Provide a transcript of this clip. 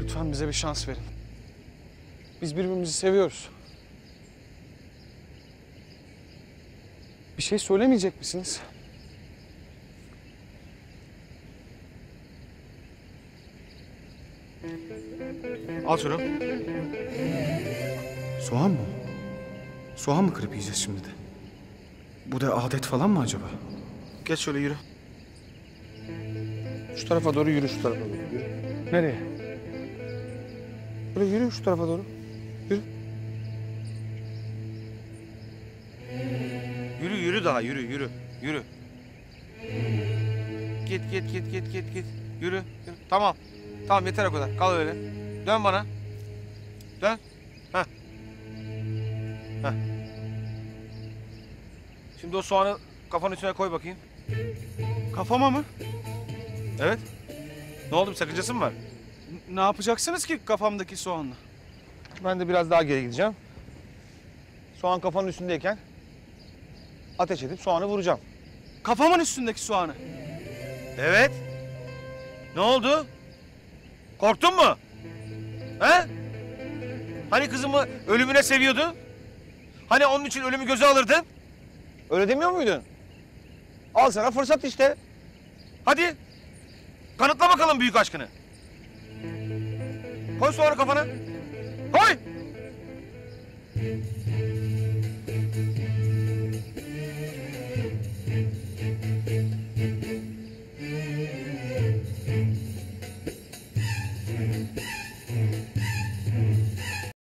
Lütfen bize bir şans verin. Biz birbirimizi seviyoruz. Bir şey söylemeyecek misiniz? Al şunu. Soğan mı? Soğan mı kırıp yiyeceğiz şimdi de? Bu da adet falan mı acaba? Geç şöyle yürü. Şu tarafa doğru yürü, şu tarafa doğru yürü. Nereye? Böyle yürü şu tarafa doğru. Yürü. Yürü yürü daha yürü yürü. Yürü. Git git git git git git. Yürü. Yürü. Tamam. Tamam yeter o kadar. Kal öyle. Dön bana. Dön. Heh. Heh. Şimdi o soğanı kafanın üstüne koy bakayım. Kafama mı? Evet. Ne oldu, bir sakıncası mı var? Ne yapacaksınız ki kafamdaki soğanla? Ben de biraz daha geri gideceğim. Soğan kafanın üstündeyken ateş edip soğanı vuracağım. Kafamın üstündeki soğanı. Evet. Ne oldu? Korktun mu? He? Hani kızımı ölümüne seviyordun? Hani onun için ölümü göze alırdın? Öyle demiyor muydun? Al sana fırsat işte. Hadi. Kanıtla bakalım büyük aşkını. Koy soğanı kafana. Koy.